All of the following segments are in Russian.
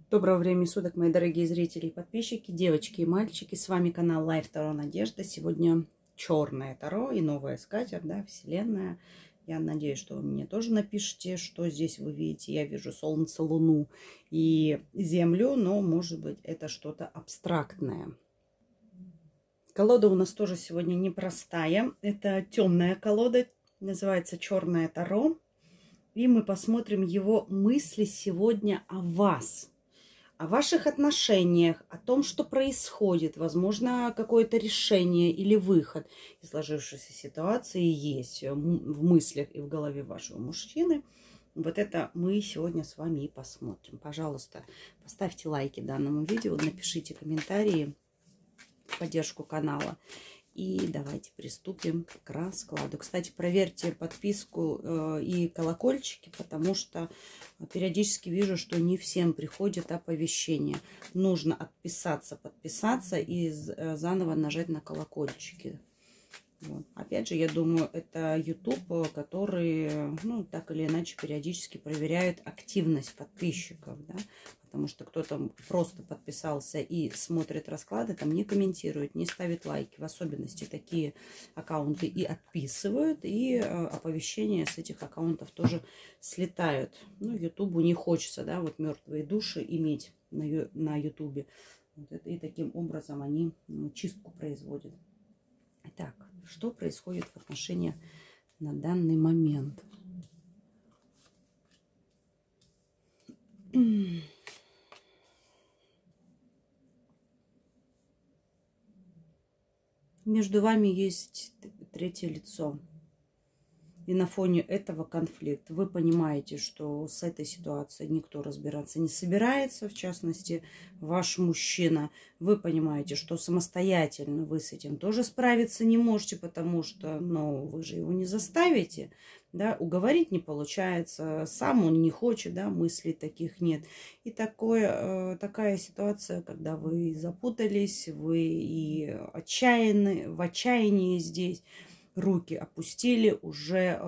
Доброго времени суток, мои дорогие зрители и подписчики, девочки и мальчики. С вами канал Life Таро Надежда. Сегодня черное Таро и новая скатерть, да, Вселенная. Я надеюсь, что вы мне тоже напишите, что здесь вы видите. Я вижу Солнце, Луну и Землю, но, может быть, это что-то абстрактное. Колода у нас тоже сегодня непростая. Это темная колода, называется Черное Таро. И мы посмотрим его мысли сегодня о вас. О ваших отношениях, о том, что происходит, возможно, какое-то решение или выход из сложившейся ситуации есть в мыслях и в голове вашего мужчины. Вот это мы сегодня с вами и посмотрим. Пожалуйста, поставьте лайки данному видео, напишите комментарии в поддержку канала. И давайте приступим к раскладу. Кстати, проверьте подписку и колокольчики, потому что периодически вижу, что не всем приходят оповещения. Нужно отписаться, подписаться и заново нажать на колокольчики. Вот. Опять же, я думаю, это YouTube, который, так или иначе, периодически проверяет активность подписчиков, да? Потому что кто-то просто подписался и смотрит расклады, там не комментирует, не ставит лайки. В особенности такие аккаунты и отписывают, и оповещения с этих аккаунтов тоже слетают. Ютубу не хочется, да, вот мертвые души иметь на Ютубе. И таким образом они чистку производят. Итак, что происходит в отношениях на данный момент? Между вами есть третье лицо. И на фоне этого конфликт. Вы понимаете, что с этой ситуацией никто разбираться не собирается, в частности, ваш мужчина. Вы понимаете, что самостоятельно вы с этим тоже справиться не можете, потому что, вы же его не заставите, да, уговорить не получается, сам он не хочет, да, мыслей таких нет. И такая ситуация, когда вы запутались, вы и отчаянны, в отчаянии здесь, руки опустили, уже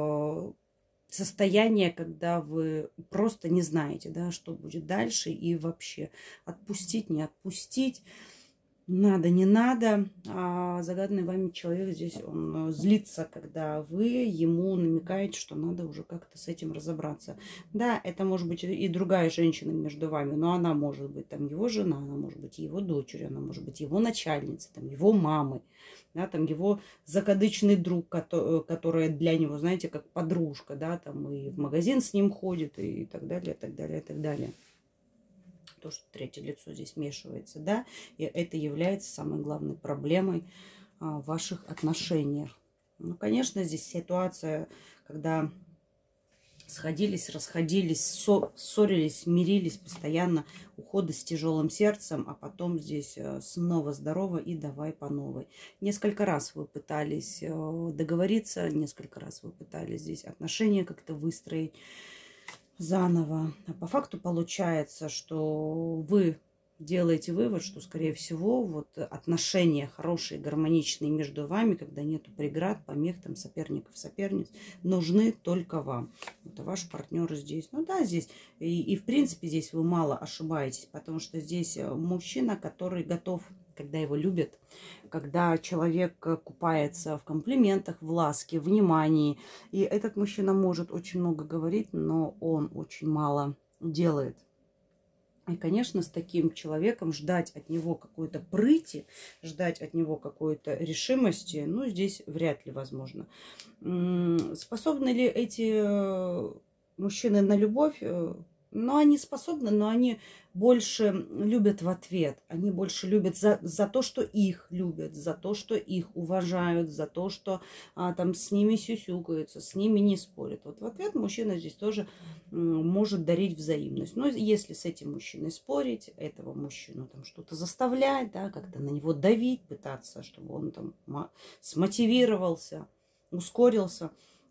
состояние, когда вы просто не знаете, да, что будет дальше, и вообще отпустить, не отпустить, надо, не надо. А загаданный вами человек здесь, он злится, когда вы ему намекаете, что надо уже как-то с этим разобраться. Да, это может быть и другая женщина между вами, но она может быть там его жена, она может быть его дочерью, она может быть его начальницей, там, его мамой, да, там его закадычный друг, которая для него, знаете, как подружка, да, там и в магазин с ним ходит, и так далее, так далее, так далее. То, что третье лицо здесь вмешивается, да, и это является самой главной проблемой в ваших отношениях. Конечно, здесь ситуация, когда сходились, расходились, ссорились, мирились, постоянно уходы с тяжелым сердцем, а потом здесь снова здорово и давай по новой. Несколько раз вы пытались договориться, несколько раз вы пытались здесь отношения как-то выстроить заново. А по факту получается, что вы делаете вывод, что, скорее всего, вот отношения хорошие, гармоничные между вами, когда нету преград, помех, там, соперников, соперниц, нужны только вам. Это ваш партнер здесь. Здесь и в принципе здесь вы мало ошибаетесь, потому что здесь мужчина, который готов, когда его любят, когда человек купается в комплиментах, в ласке, внимании. И этот мужчина может очень много говорить, но он очень мало делает. И, конечно, с таким человеком ждать от него какой-то прыти, ждать от него какой-то решимости, здесь вряд ли возможно. Способны ли эти мужчины на любовь? Они способны, но они больше любят в ответ. Они больше любят за то, что их любят, за то, что их уважают, за то, что там с ними сюсюкаются, с ними не спорят. Вот в ответ мужчина здесь тоже может дарить взаимность. Но если с этим мужчиной спорить, этого мужчину там что-то заставлять, да, как-то на него давить, пытаться, чтобы он там смотивировался, ускорился,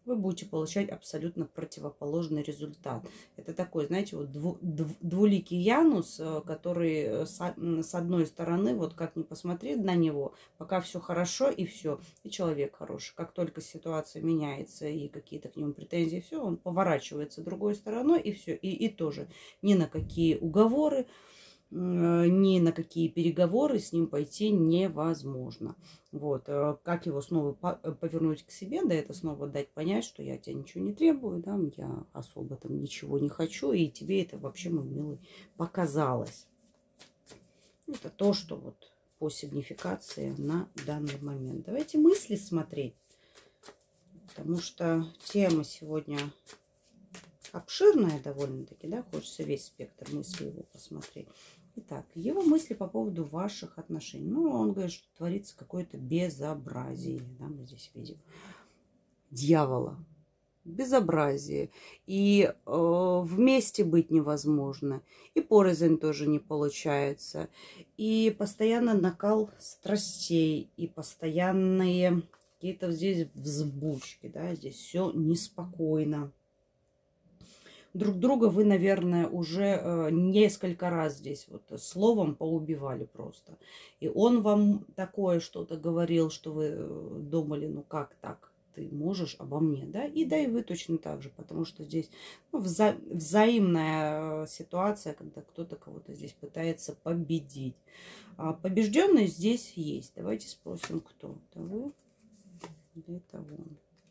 вы будете получать абсолютно противоположный результат. Это такой, знаете, вот двуликий Янус, который с одной стороны, вот как ни посмотри на него, пока все хорошо и все, и человек хороший. Как только ситуация меняется и какие-то к нему претензии, все, он поворачивается другой стороной и все, и тоже ни на какие уговоры, ни на какие переговоры с ним пойти невозможно. Вот. Как его снова повернуть к себе, да, это снова дать понять, что я тебя ничего не требую, да, я особо там ничего не хочу, и тебе это вообще, мой милый, показалось. Это то, что вот по сигнификации на данный момент. Давайте мысли смотреть, потому что тема сегодня обширная довольно-таки, да, хочется весь спектр мыслей его посмотреть. Итак, его мысли по поводу ваших отношений. Ну, он говорит, что творится какое-то безобразие. Да, мы здесь видим дьявола. Безобразие. И вместе быть невозможно. И порознь тоже не получается. И постоянно накал страстей. И постоянные какие-то здесь взбучки. Да, здесь все неспокойно. Друг друга вы, наверное, уже несколько раз здесь вот словом поубивали просто. И он вам такое что-то говорил, что вы думали, ну как так, ты можешь обо мне, да? И да, и вы точно так же, потому что здесь ну, взаимная ситуация, когда кто-то кого-то здесь пытается победить. А побежденный здесь есть. Давайте спросим, кто? Это вы или это он?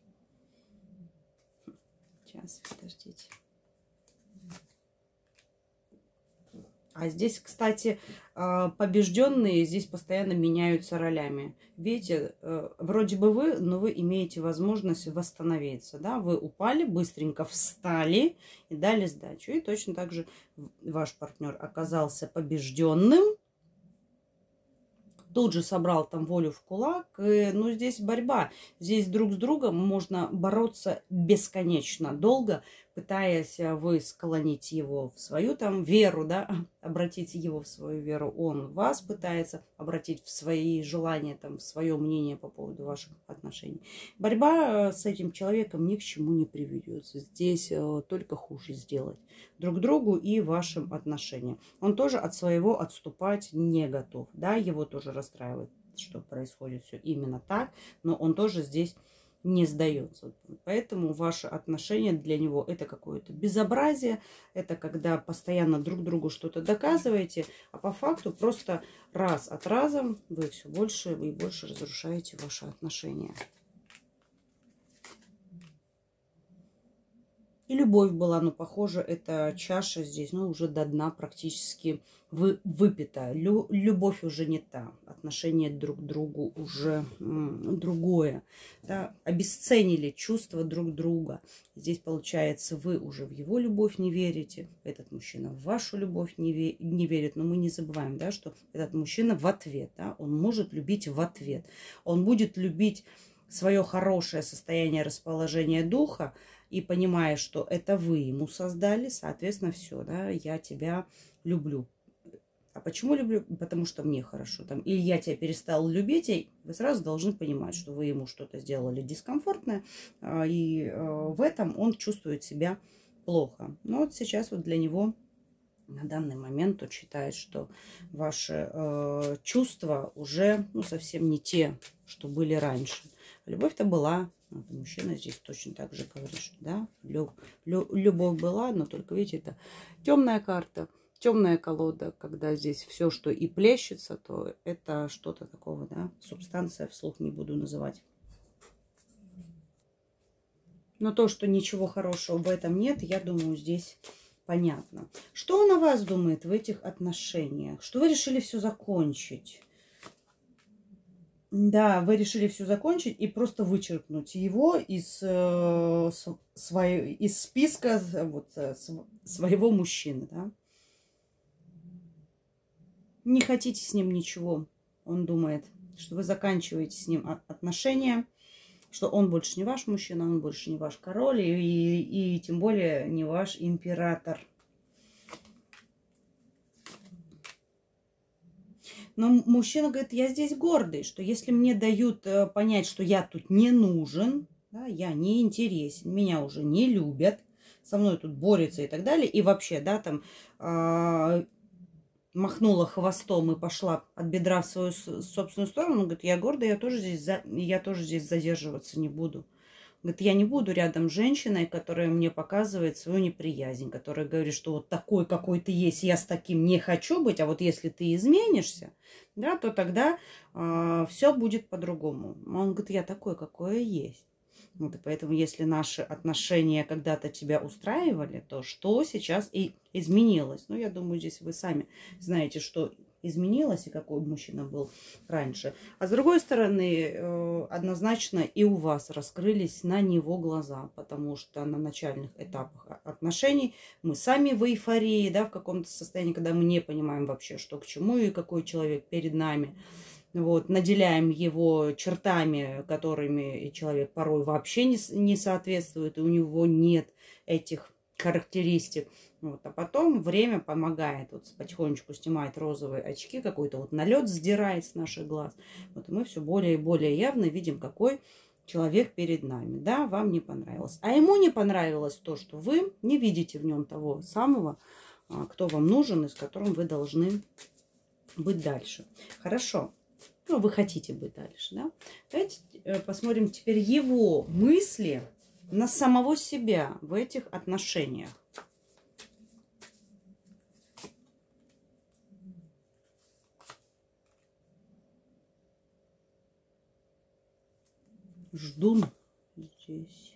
Сейчас, подождите. А здесь, кстати, побежденные здесь постоянно меняются ролями. Видите, вроде бы вы, но вы имеете возможность восстановиться. Да? Вы упали, быстренько встали и дали сдачу. И точно так же ваш партнер оказался побежденным. Тут же собрал там волю в кулак. Ну, здесь борьба. Здесь друг с другом можно бороться бесконечно долго, пытаясь вы склонить его в свою там веру, да, обратить его в свою веру. Он вас пытается обратить в свои желания, там, в свое мнение по поводу ваших отношений. Борьба с этим человеком ни к чему не приведет. Здесь только хуже сделать друг другу и вашим отношениям. Он тоже от своего отступать не готов. Да, его тоже расстраивает, что происходит все именно так, но он тоже здесь не сдается. Поэтому ваши отношения для него это какое-то безобразие, это когда постоянно друг другу что-то доказываете, а по факту просто раз от раза вы все больше и больше разрушаете ваши отношения. И любовь была, но похоже, эта чаша здесь, ну, уже до дна практически выпита. Любовь уже не та. Отношение друг к другу уже другое. Да? Обесценили чувства друг друга. Здесь, получается, вы уже в его любовь не верите. Этот мужчина в вашу любовь не верит. Но мы не забываем, да, что этот мужчина в ответ. Да? Он может любить в ответ. Он будет любить свое хорошее состояние расположения духа, и понимая, что это вы ему создали, соответственно, все, да, я тебя люблю. А почему люблю? Потому что мне хорошо. Там, или я тебя перестал любить, и вы сразу должны понимать, что вы ему что-то сделали дискомфортное, и в этом он чувствует себя плохо. Но вот сейчас вот для него на данный момент он считает, что ваши чувства уже ну, совсем не те, что были раньше. Любовь-то была. Вот мужчина здесь точно так же говорит, что да, любовь была, но только, видите, это темная карта, темная колода, когда здесь все, что и плещется, то это что-то такого, да, субстанция, вслух не буду называть. Но то, что ничего хорошего в этом нет, я думаю, здесь понятно. Что он о вас думает в этих отношениях? Что вы решили все закончить? Да, вы решили все закончить и просто вычеркнуть его из списка вот, своего мужчины. Да? Не хотите с ним ничего. Он думает, что вы заканчиваете с ним отношения, что он больше не ваш мужчина, он больше не ваш король и тем более не ваш император. Но мужчина говорит, я здесь гордый, что если мне дают понять, что я тут не нужен, Да? Я не интересен, меня уже не любят, со мной тут борются и так далее. И вообще, да, там махнула хвостом и пошла от бедра в свою собственную сторону. Он говорит, я гордая, я тоже здесь задерживаться не буду. Говорит, я не буду рядом с женщиной, которая мне показывает свою неприязнь, которая говорит, что вот такой, какой ты есть, я с таким не хочу быть, а вот если ты изменишься, да, то тогда все будет по-другому. Он говорит, я такой, какой я есть. Вот, и поэтому, если наши отношения когда-то тебя устраивали, то что сейчас и изменилось? Ну, я думаю, здесь вы сами знаете, что изменилось и какой мужчина был раньше. А с другой стороны, однозначно и у вас раскрылись на него глаза, потому что на начальных этапах отношений мы сами в эйфории, да, в каком-то состоянии, когда мы не понимаем вообще, что к чему и какой человек перед нами. Вот, наделяем его чертами, которыми человек порой вообще не соответствует, и у него нет этих характеристик. Вот, а потом время помогает, вот потихонечку снимает розовые очки, какой-то вот налет сдирает с наших глаз. Вот, и мы все более и более явно видим, какой человек перед нами. Да, вам не понравилось. А ему не понравилось то, что вы не видите в нем того самого, кто вам нужен и с которым вы должны быть дальше. Хорошо. Ну, вы хотите быть дальше, да? Давайте посмотрим теперь его мысли на самого себя в этих отношениях. Ждун здесь.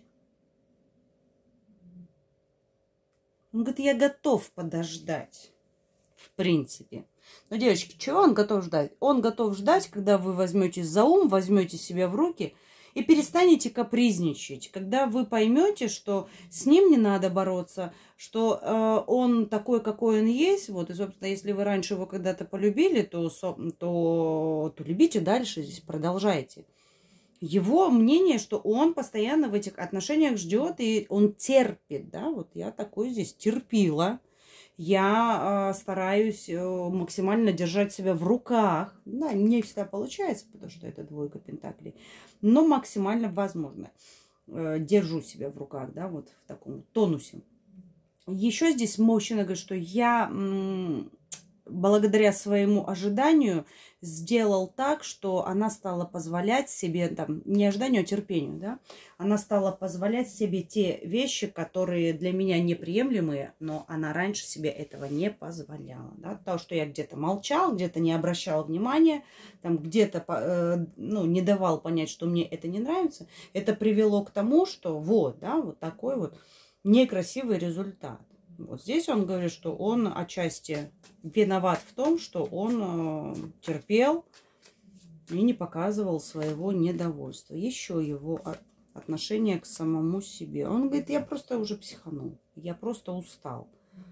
Он говорит, я готов подождать, в принципе. Но, девочки, чего он готов ждать? Он готов ждать, когда вы возьметесь за ум, возьмете себя в руки и перестанете капризничать. Когда вы поймете, что с ним не надо бороться, что он такой, какой он есть. Вот, и, собственно, если вы раньше его когда-то полюбили, то любите дальше, здесь продолжайте. Его мнение, что он постоянно в этих отношениях ждет, и он терпит, да, вот я такой здесь терпила. Я стараюсь максимально держать себя в руках. Да, не всегда получается, потому что это двойка пентаклей. Но максимально возможно. Держу себя в руках, да, вот в таком тонусе. Еще здесь мужчина говорит, что я благодаря своему ожиданию сделал так, что она стала позволять себе, там, не ожиданию, а терпению, да, она стала позволять себе те вещи, которые для меня неприемлемые, но она раньше себе этого не позволяла, да, то, что я где-то молчал, где-то не обращал внимания, там, где-то, не давал понять, что мне это не нравится, это привело к тому, что вот, да, вот такой вот некрасивый результат. Вот здесь он говорит, что он отчасти виноват в том, что он терпел и не показывал своего недовольства. Еще его отношение к самому себе. Он говорит, я просто уже психанул, я просто устал.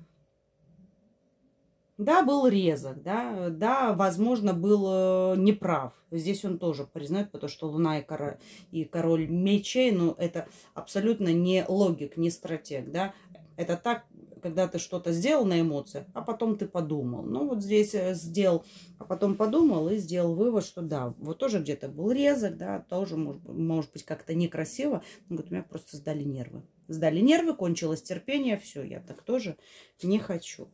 Да, был резок, да, возможно, был неправ. Здесь он тоже признает, потому что Луна и король мечей, ну, это абсолютно не логик, не стратег, да. Это так, когда ты что-то сделал на эмоциях, а потом ты подумал. Ну, вот здесь сделал, а потом подумал и сделал вывод, что да, вот тоже где-то был резок, да, тоже, может быть, как-то некрасиво. Он говорит, у меня просто сдали нервы. Сдали нервы, кончилось терпение, все, я так тоже не хочу.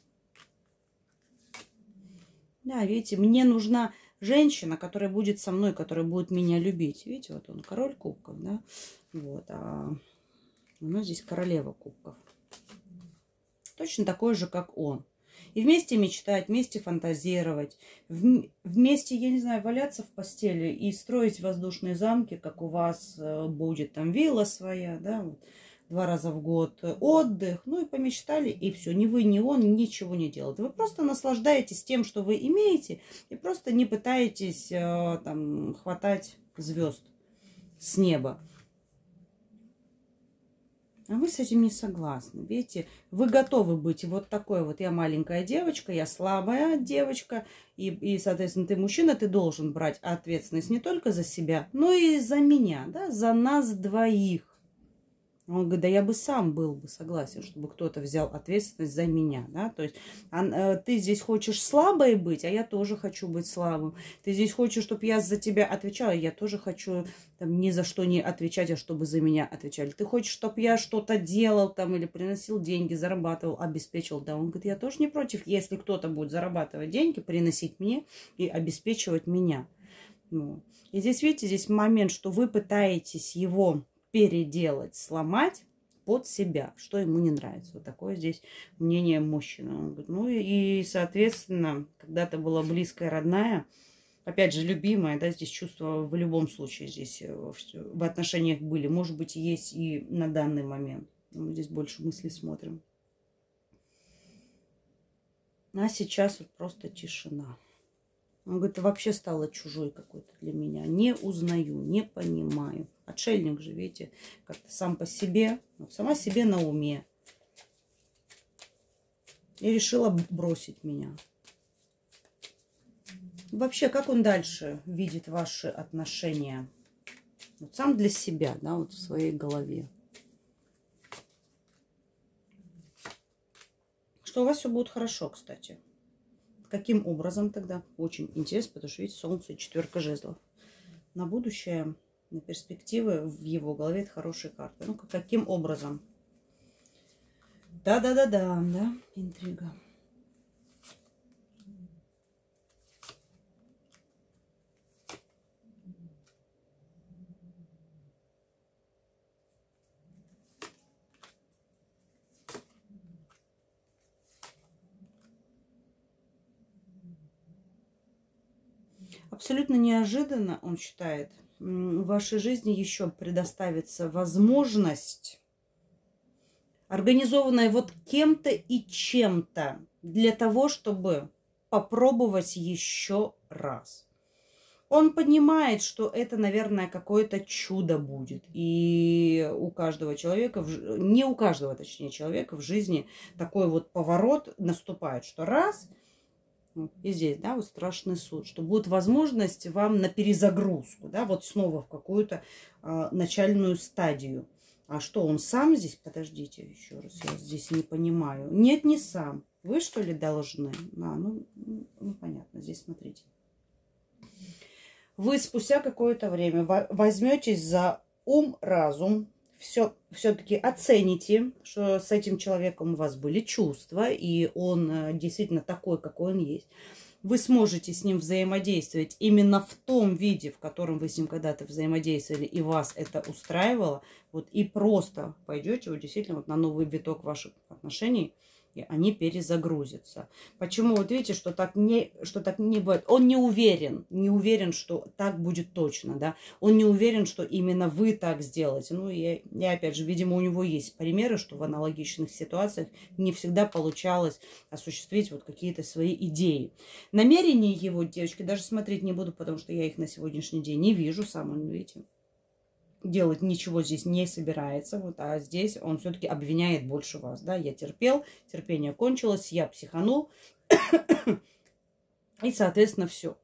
Да, видите, мне нужна женщина, которая будет со мной, которая будет меня любить. Видите, вот он, король кубков, да, вот, а у нас здесь королева кубков. Точно такой же, как он. И вместе мечтать, вместе фантазировать, вместе, я не знаю, валяться в постели и строить воздушные замки, как у вас будет там вилла своя, да, вот, 2 раза в год отдых, ну и помечтали, и все. Ни вы, ни он ничего не делают. Вы просто наслаждаетесь тем, что вы имеете, и просто не пытаетесь там хватать звезд с неба. А вы с этим не согласны. Видите, вы готовы быть вот такой вот. Я маленькая девочка, я слабая девочка. И, соответственно, ты мужчина, ты должен брать ответственность не только за себя, но и за меня, да, за нас двоих. Он говорит, да я бы сам был бы согласен, чтобы кто-то взял ответственность за меня, да, то есть ты здесь хочешь слабой быть, а я тоже хочу быть слабым. Ты здесь хочешь, чтобы я за тебя отвечала, я тоже хочу там ни за что не отвечать, а чтобы за меня отвечали. Ты хочешь, чтобы я что-то делал там или приносил деньги, зарабатывал, обеспечивал, да, он говорит, я тоже не против, если кто-то будет зарабатывать деньги, приносить мне и обеспечивать меня. Ну. И здесь, видите, здесь момент, что вы пытаетесь его переделать, сломать под себя, что ему не нравится. Вот такое здесь мнение мужчины. Он говорит, ну и, соответственно, когда-то была близкая, родная, опять же, любимая, да, здесь чувства в любом случае здесь в отношениях были. Может быть, есть и на данный момент. Мы здесь больше мыслей смотрим. А сейчас вот просто тишина. Он говорит, вообще стала чужой какой-то для меня. Не узнаю, не понимаю. Отшельник же, видите, как-то сам по себе, вот сама себе на уме. И решила бросить меня. Вообще, как он дальше видит ваши отношения? Вот сам для себя, да, вот в своей голове. Что у вас все будет хорошо, кстати. Каким образом тогда? Очень интересно, потому что, видите, Солнце и 4 жезлов. На будущее, на перспективы в его голове это хорошие карты. Ну, каким образом? Да, интрига. Абсолютно неожиданно, он считает, в вашей жизни еще предоставится возможность, организованная вот кем-то и чем-то, для того, чтобы попробовать еще раз. Он понимает, что это, наверное, какое-то чудо будет. И у каждого человека, не у каждого, точнее, человека в жизни такой вот поворот наступает, что раз... И здесь, да, вот страшный суд, что будет возможность вам на перезагрузку, да, вот снова в какую-то начальную стадию. А что, он сам здесь? Подождите, еще раз, я здесь не понимаю. Нет, не сам. Вы, что ли, должны? Ну, понятно, здесь смотрите. Вы спустя какое-то время возьметесь за ум, разум, все-таки оцените, что с этим человеком у вас были чувства, и он действительно такой, какой он есть. Вы сможете с ним взаимодействовать именно в том виде, в котором вы с ним когда-то взаимодействовали, и вас это устраивало, вот, и просто пойдете вот, действительно вот, на новый виток ваших отношений, и они перезагрузятся. Почему? Вот видите, что так не бывает. Он не уверен, что так будет точно, да. Он не уверен, что именно вы так сделаете. Ну, и опять же, видимо, у него есть примеры, что в аналогичных ситуациях не всегда получалось осуществить вот какие-то свои идеи. Намерения его, девочки, даже смотреть не буду, потому что я их на сегодняшний день не вижу. Сам он, видите, делать ничего здесь не собирается, вот, а здесь он все-таки обвиняет больше вас, да, я терпел, терпение кончилось, я психанул, и, соответственно, все.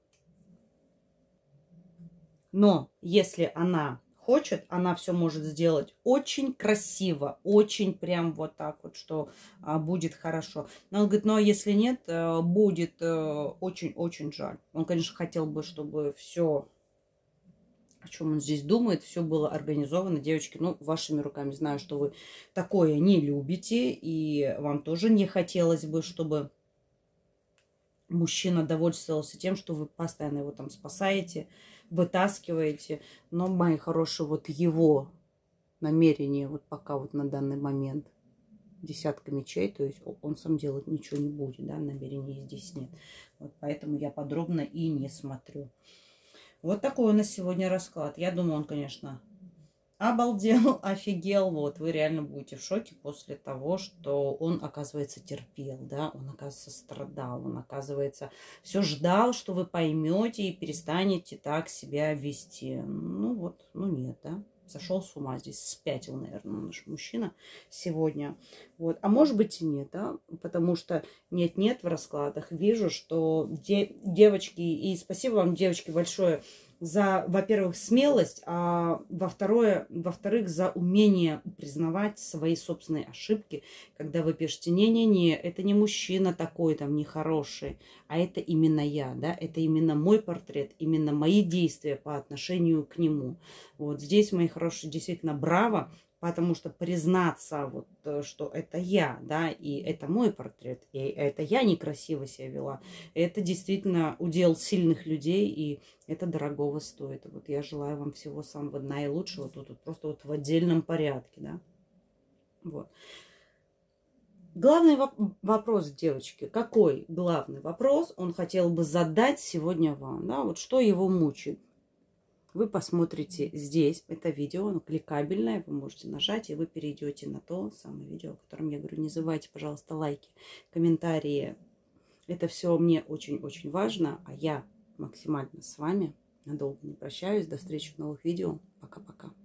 Но если она хочет, она все может сделать очень красиво, очень прям вот так вот, что будет хорошо. Но он говорит, ну а если нет, будет очень-очень жаль. Он, конечно, хотел бы, чтобы все... О чем он здесь думает, все было организовано, девочки, ну, вашими руками. Знаю, что вы такое не любите, и вам тоже не хотелось бы, чтобы мужчина довольствовался тем, что вы постоянно его там спасаете, вытаскиваете. Но, мои хорошие, вот его намерение вот пока вот на данный момент десятка мечей, то есть он сам делать ничего не будет, да, намерений здесь нет. Вот поэтому я подробно и не смотрю. Вот такой у нас сегодня расклад. Я думаю, он, конечно, обалдел, офигел. Вот, вы реально будете в шоке после того, что он, оказывается, терпел, да, он, оказывается, страдал, он, оказывается, все ждал, что вы поймете и перестанете так себя вести. Ну вот, ну нет, да. Сошел с ума здесь, спятил, наверное, наш мужчина сегодня. Вот. А может быть и нет, да, потому что нет-нет в раскладах. Вижу, что девочки, и спасибо вам, девочки, большое, за, во-первых, смелость, а во-вторых, за умение признавать свои собственные ошибки, когда вы пишете: не-не-не, это не мужчина такой там нехороший, а это именно я, да, это именно мой портрет, именно мои действия по отношению к нему. Вот здесь, мои хорошие, действительно браво, потому что признаться, вот, что это я, да, и это мой портрет, и это я некрасиво себя вела, это действительно удел сильных людей, и это дорогого стоит. Вот я желаю вам всего самого наилучшего, тут вот просто вот в отдельном порядке, да. Вот. Главный вопрос, девочки, какой главный вопрос он хотел бы задать сегодня вам, да, вот что его мучает. Вы посмотрите здесь, это видео, оно кликабельное, вы можете нажать, и вы перейдете на то самое видео, о котором я говорю. Не забывайте, пожалуйста, лайки, комментарии. Это все мне очень-очень важно, а я максимально с вами надолго не прощаюсь. До встречи в новых видео. Пока-пока.